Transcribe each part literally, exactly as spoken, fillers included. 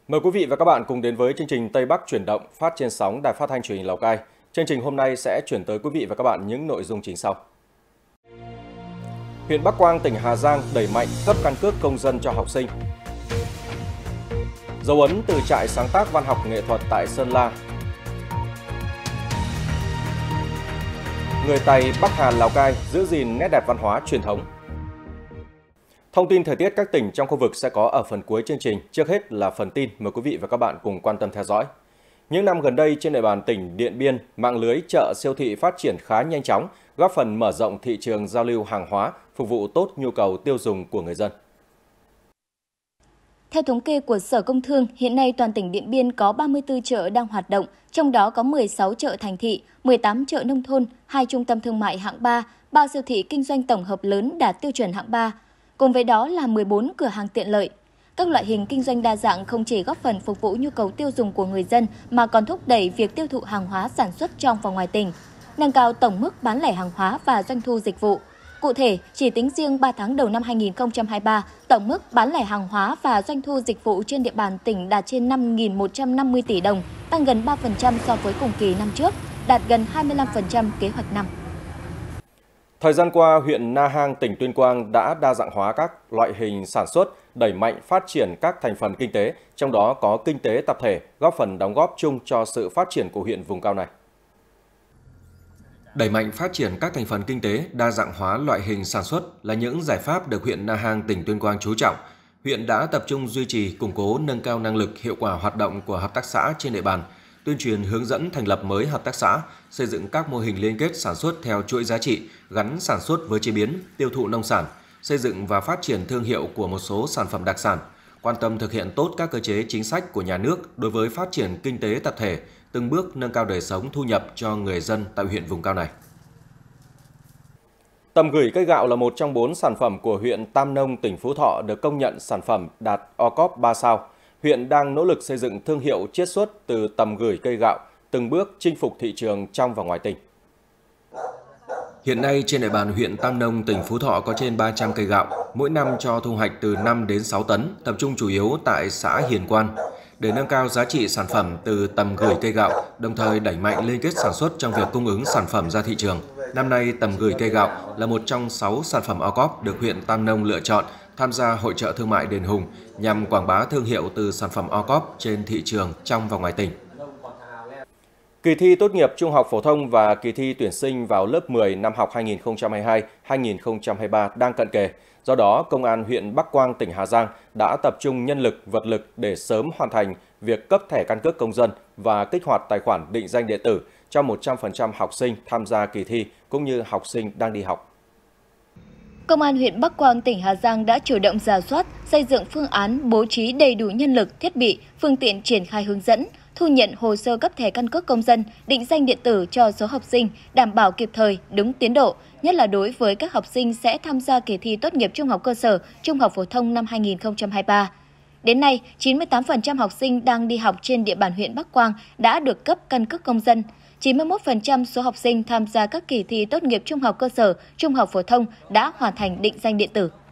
Mời quý vị và các bạn cùng đến với chương trình Tây Bắc chuyển động phát trên sóng Đài Phát thanh Truyền hình Lào Cai. Chương trình hôm nay sẽ chuyển tới quý vị và các bạn những nội dung chính sau. Huyện Bắc Quang, tỉnh Hà Giang đẩy mạnh cấp căn cước công dân cho học sinh. Dấu ấn từ trại sáng tác văn học nghệ thuật tại Sơn La. Người Tày Bắc Hà Lào Cai giữ gìn nét đẹp văn hóa truyền thống. Thông tin thời tiết các tỉnh trong khu vực sẽ có ở phần cuối chương trình. Trước hết là phần tin, mời quý vị và các bạn cùng quan tâm theo dõi. Những năm gần đây trên địa bàn tỉnh Điện Biên, mạng lưới chợ siêu thị phát triển khá nhanh chóng, góp phần mở rộng thị trường giao lưu hàng hóa, phục vụ tốt nhu cầu tiêu dùng của người dân. Theo thống kê của Sở Công Thương, hiện nay toàn tỉnh Điện Biên có ba mươi tư chợ đang hoạt động, trong đó có mười sáu chợ thành thị, mười tám chợ nông thôn, hai trung tâm thương mại hạng ba, ba siêu thị kinh doanh tổng hợp lớn đạt tiêu chuẩn hạng ba. Cùng với đó là mười bốn cửa hàng tiện lợi. Các loại hình kinh doanh đa dạng không chỉ góp phần phục vụ nhu cầu tiêu dùng của người dân mà còn thúc đẩy việc tiêu thụ hàng hóa sản xuất trong và ngoài tỉnh, nâng cao tổng mức bán lẻ hàng hóa và doanh thu dịch vụ. Cụ thể, chỉ tính riêng ba tháng đầu năm hai nghìn không trăm hai mươi ba, tổng mức bán lẻ hàng hóa và doanh thu dịch vụ trên địa bàn tỉnh đạt trên năm nghìn một trăm năm mươi tỷ đồng, tăng gần ba phần trăm so với cùng kỳ năm trước, đạt gần hai mươi lăm phần trăm kế hoạch năm. Thời gian qua, huyện Na Hang, tỉnh Tuyên Quang đã đa dạng hóa các loại hình sản xuất, đẩy mạnh phát triển các thành phần kinh tế, trong đó có kinh tế tập thể, góp phần đóng góp chung cho sự phát triển của huyện vùng cao này. Đẩy mạnh phát triển các thành phần kinh tế, đa dạng hóa loại hình sản xuất là những giải pháp được huyện Na Hang, tỉnh Tuyên Quang chú trọng. Huyện đã tập trung duy trì, củng cố, nâng cao năng lực, hiệu quả hoạt động của hợp tác xã trên địa bàn, tuyên truyền hướng dẫn thành lập mới hợp tác xã, xây dựng các mô hình liên kết sản xuất theo chuỗi giá trị, gắn sản xuất với chế biến, tiêu thụ nông sản, xây dựng và phát triển thương hiệu của một số sản phẩm đặc sản, quan tâm thực hiện tốt các cơ chế chính sách của nhà nước đối với phát triển kinh tế tập thể, từng bước nâng cao đời sống thu nhập cho người dân tại huyện vùng cao này. Tầm gửi cây gạo là một trong bốn sản phẩm của huyện Tam Nông, tỉnh Phú Thọ được công nhận sản phẩm đạt o cốp ba sao. Huyện đang nỗ lực xây dựng thương hiệu chiết xuất từ tầm gửi cây gạo, từng bước chinh phục thị trường trong và ngoài tỉnh. Hiện nay trên địa bàn huyện Tam Nông, tỉnh Phú Thọ có trên ba trăm cây gạo, mỗi năm cho thu hoạch từ năm đến sáu tấn, tập trung chủ yếu tại xã Hiền Quan. Để nâng cao giá trị sản phẩm từ tầm gửi cây gạo, đồng thời đẩy mạnh liên kết sản xuất trong việc cung ứng sản phẩm ra thị trường. Năm nay, tầm gửi cây gạo là một trong sáu sản phẩm o cốp được huyện Tam Nông lựa chọn tham gia hội chợ thương mại Đền Hùng nhằm quảng bá thương hiệu từ sản phẩm o cốp trên thị trường trong và ngoài tỉnh. Kỳ thi tốt nghiệp trung học phổ thông và kỳ thi tuyển sinh vào lớp mười năm học hai nghìn không trăm hai mươi hai hai nghìn không trăm hai mươi ba đang cận kề. Do đó, Công an huyện Bắc Quang, tỉnh Hà Giang đã tập trung nhân lực, vật lực để sớm hoàn thành việc cấp thẻ căn cước công dân và kích hoạt tài khoản định danh điện tử cho một trăm phần trăm học sinh tham gia kỳ thi cũng như học sinh đang đi học. Công an huyện Bắc Quang, tỉnh Hà Giang đã chủ động rà soát, xây dựng phương án bố trí đầy đủ nhân lực, thiết bị, phương tiện triển khai hướng dẫn, thu nhận hồ sơ cấp thẻ căn cước công dân, định danh điện tử cho số học sinh, đảm bảo kịp thời, đúng tiến độ, nhất là đối với các học sinh sẽ tham gia kỳ thi tốt nghiệp trung học cơ sở, trung học phổ thông năm hai nghìn không trăm hai mươi ba. Đến nay, chín mươi tám phần trăm học sinh đang đi học trên địa bàn huyện Bắc Quang đã được cấp căn cước công dân. chín mươi mốt phần trăm số học sinh tham gia các kỳ thi tốt nghiệp trung học cơ sở, trung học phổ thông đã hoàn thành định danh điện tử.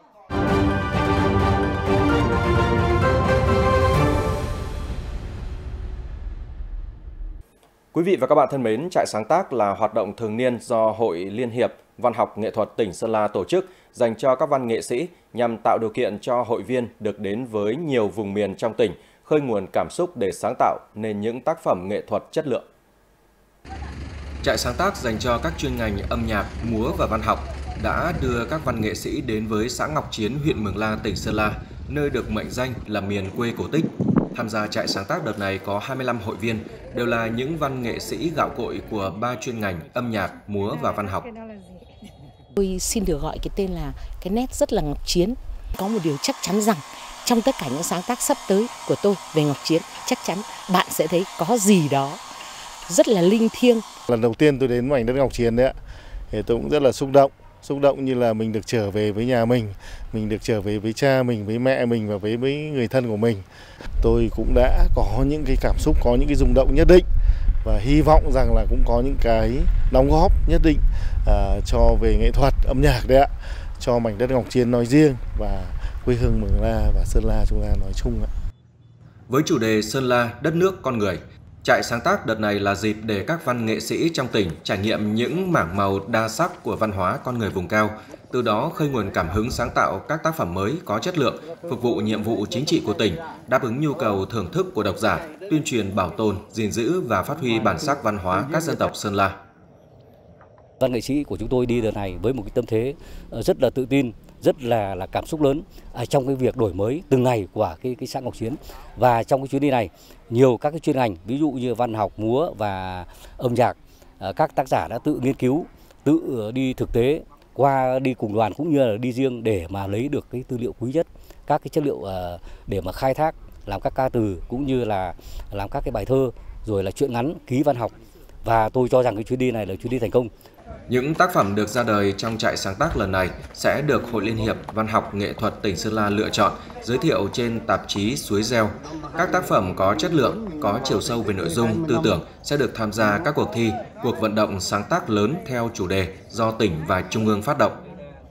Quý vị và các bạn thân mến, trại sáng tác là hoạt động thường niên do Hội Liên hiệp Văn học Nghệ thuật tỉnh Sơn La tổ chức dành cho các văn nghệ sĩ nhằm tạo điều kiện cho hội viên được đến với nhiều vùng miền trong tỉnh, khơi nguồn cảm xúc để sáng tạo nên những tác phẩm nghệ thuật chất lượng. Trại sáng tác dành cho các chuyên ngành âm nhạc, múa và văn học đã đưa các văn nghệ sĩ đến với xã Ngọc Chiến, huyện Mường La, tỉnh Sơn La, nơi được mệnh danh là miền quê cổ tích. Tham gia trại sáng tác đợt này có hai mươi lăm hội viên, đều là những văn nghệ sĩ gạo cội của ba chuyên ngành âm nhạc, múa và văn học. Tôi xin được gọi cái tên là cái nét rất là Ngọc Chiến. Có một điều chắc chắn rằng trong tất cả những sáng tác sắp tới của tôi về Ngọc Chiến, chắc chắn bạn sẽ thấy có gì đó rất là linh thiêng. Lần đầu tiên tôi đến mảnh đất Ngọc Chiến đấy ạ, thì tôi cũng rất là xúc động. Xúc động như là mình được trở về với nhà mình, mình được trở về với cha mình, với mẹ mình và với, với người thân của mình. Tôi cũng đã có những cái cảm xúc, có những cái rung động nhất định và hy vọng rằng là cũng có những cái đóng góp nhất định uh, cho về nghệ thuật, âm nhạc đấy ạ, cho mảnh đất Ngọc Chiến nói riêng và quê hương Mường La và Sơn La chúng ta nói chung ạ. Với chủ đề Sơn La, đất nước, con người, trại sáng tác đợt này là dịp để các văn nghệ sĩ trong tỉnh trải nghiệm những mảng màu đa sắc của văn hóa con người vùng cao, từ đó khơi nguồn cảm hứng sáng tạo các tác phẩm mới có chất lượng, phục vụ nhiệm vụ chính trị của tỉnh, đáp ứng nhu cầu thưởng thức của độc giả, tuyên truyền bảo tồn, gìn giữ và phát huy bản sắc văn hóa các dân tộc Sơn La. Văn nghệ sĩ của chúng tôi đi đợt này với một cái tâm thế rất là tự tin, rất là là cảm xúc lớn ở trong cái việc đổi mới từng ngày của cái cái xã Ngọc Chiến. Và trong cái chuyến đi này, nhiều các cái chuyên ngành ví dụ như văn học, múa và âm nhạc, các tác giả đã tự nghiên cứu, tự đi thực tế qua đi cùng đoàn cũng như là đi riêng để mà lấy được cái tư liệu quý nhất, các cái chất liệu để mà khai thác, làm các ca từ cũng như là làm các cái bài thơ, rồi là truyện ngắn, ký văn học. Và tôi cho rằng cái chuyến đi này là chuyến đi thành công. Những tác phẩm được ra đời trong trại sáng tác lần này sẽ được Hội Liên hiệp Văn học Nghệ thuật tỉnh Sơn La lựa chọn, giới thiệu trên tạp chí Suối Reo. Các tác phẩm có chất lượng, có chiều sâu về nội dung, tư tưởng sẽ được tham gia các cuộc thi, cuộc vận động sáng tác lớn theo chủ đề do tỉnh và Trung ương phát động.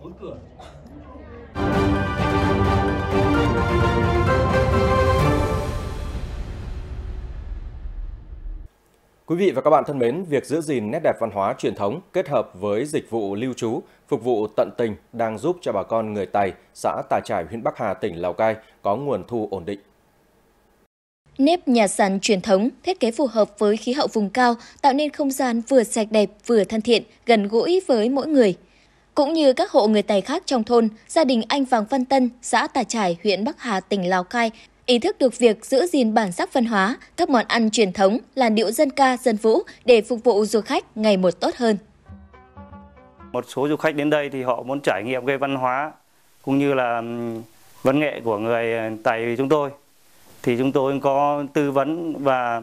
Quý vị và các bạn thân mến, việc giữ gìn nét đẹp văn hóa truyền thống kết hợp với dịch vụ lưu trú, phục vụ tận tình đang giúp cho bà con người Tày, xã Tà Chải, huyện Bắc Hà, tỉnh Lào Cai có nguồn thu ổn định. Nếp nhà sàn truyền thống, thiết kế phù hợp với khí hậu vùng cao, tạo nên không gian vừa sạch đẹp, vừa thân thiện, gần gũi với mỗi người. Cũng như các hộ người Tày khác trong thôn, gia đình anh Vàng Văn Tân, xã Tà Chải, huyện Bắc Hà, tỉnh Lào Cai, ý thức được việc giữ gìn bản sắc văn hóa, các món ăn truyền thống, làn điệu dân ca, dân vũ để phục vụ du khách ngày một tốt hơn. Một số du khách đến đây thì họ muốn trải nghiệm cái văn hóa cũng như là văn nghệ của người Tày chúng tôi. Thì chúng tôi có tư vấn và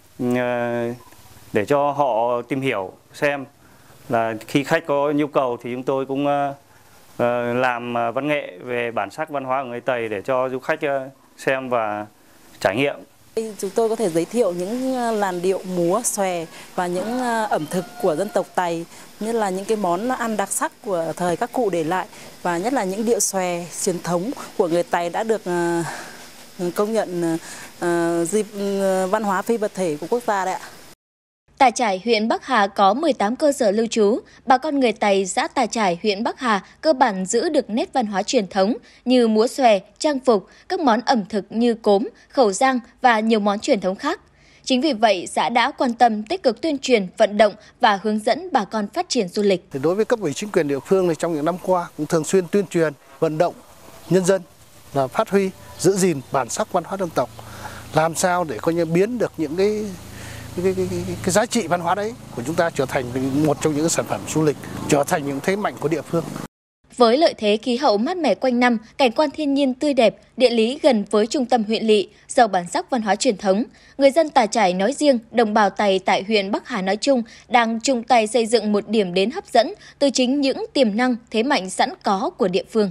để cho họ tìm hiểu xem là khi khách có nhu cầu thì chúng tôi cũng làm văn nghệ về bản sắc văn hóa của người Tày để cho du khách xem và trải nghiệm. Chúng tôi có thể giới thiệu những làn điệu múa, xòe và những ẩm thực của dân tộc Tày, nhất là những cái món ăn đặc sắc của thời các cụ để lại, và nhất là những điệu xòe truyền thống của người Tày đã được công nhận dịp văn hóa phi vật thể của quốc gia đấy ạ. Tà Chải, huyện Bắc Hà có mười tám cơ sở lưu trú. Bà con người Tày, xã Tà Chải, huyện Bắc Hà cơ bản giữ được nét văn hóa truyền thống như múa xòe, trang phục, các món ẩm thực như cốm, khẩu rang và nhiều món truyền thống khác. Chính vì vậy, xã đã quan tâm tích cực tuyên truyền, vận động và hướng dẫn bà con phát triển du lịch. Đối với cấp ủy chính quyền địa phương thì trong những năm qua cũng thường xuyên tuyên truyền, vận động nhân dân là phát huy, giữ gìn bản sắc văn hóa dân tộc, làm sao để coi như biến được những cái Cái, cái, cái, cái giá trị văn hóa đấy của chúng ta trở thành một trong những sản phẩm du lịch, trở thành những thế mạnh của địa phương. Với lợi thế khí hậu mát mẻ quanh năm, cảnh quan thiên nhiên tươi đẹp, địa lý gần với trung tâm huyện lỵ, giàu bản sắc văn hóa truyền thống, người dân Tà Chải nói riêng, đồng bào Tày tại huyện Bắc Hà nói chung đang chung tay xây dựng một điểm đến hấp dẫn từ chính những tiềm năng, thế mạnh sẵn có của địa phương.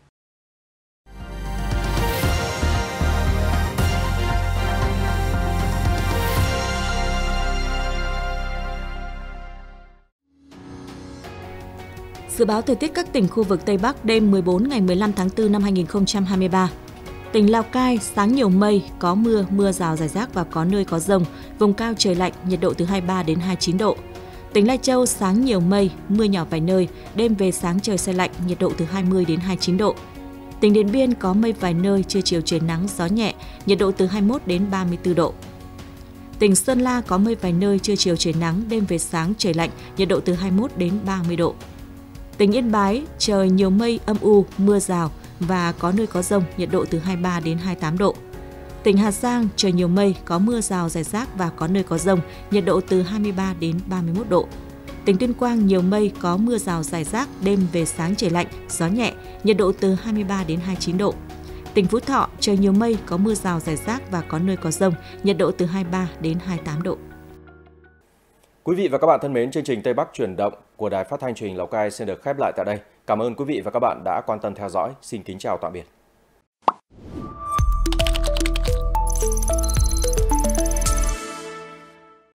Dự báo thời tiết các tỉnh khu vực Tây Bắc đêm mười bốn ngày mười lăm tháng tư năm hai nghìn không trăm hai mươi ba. Tỉnh Lào Cai, sáng nhiều mây, có mưa, mưa rào rải rác và có nơi có dông, vùng cao trời lạnh, nhiệt độ từ hai mươi ba đến hai mươi chín độ. Tỉnh Lai Châu, sáng nhiều mây, mưa nhỏ vài nơi, đêm về sáng trời se lạnh, nhiệt độ từ hai mươi đến hai mươi chín độ. Tỉnh Điện Biên có mây vài nơi, trưa chiều trời nắng, gió nhẹ, nhiệt độ từ hai mươi mốt đến ba mươi tư độ. Tỉnh Sơn La có mây vài nơi, trưa chiều trời nắng, đêm về sáng trời lạnh, nhiệt độ từ hai mươi mốt đến ba mươi độ. Tỉnh Yên Bái, trời nhiều mây âm u, mưa rào và có nơi có dông, nhiệt độ từ hai mươi ba đến hai mươi tám độ. Tỉnh Hà Giang, trời nhiều mây, có mưa rào rải rác và có nơi có dông, nhiệt độ từ hai mươi ba đến ba mươi mốt độ. Tỉnh Tuyên Quang, nhiều mây, có mưa rào rải rác, đêm về sáng trời lạnh, gió nhẹ, nhiệt độ từ hai mươi ba đến hai mươi chín độ. Tỉnh Phú Thọ, trời nhiều mây, có mưa rào rải rác và có nơi có dông, nhiệt độ từ hai mươi ba đến hai mươi tám độ. Quý vị và các bạn thân mến, chương trình Tây Bắc chuyển động của Đài Phát thanh Truyền hình Lào Cai xin được khép lại tại đây. Cảm ơn quý vị và các bạn đã quan tâm theo dõi. Xin kính chào tạm biệt.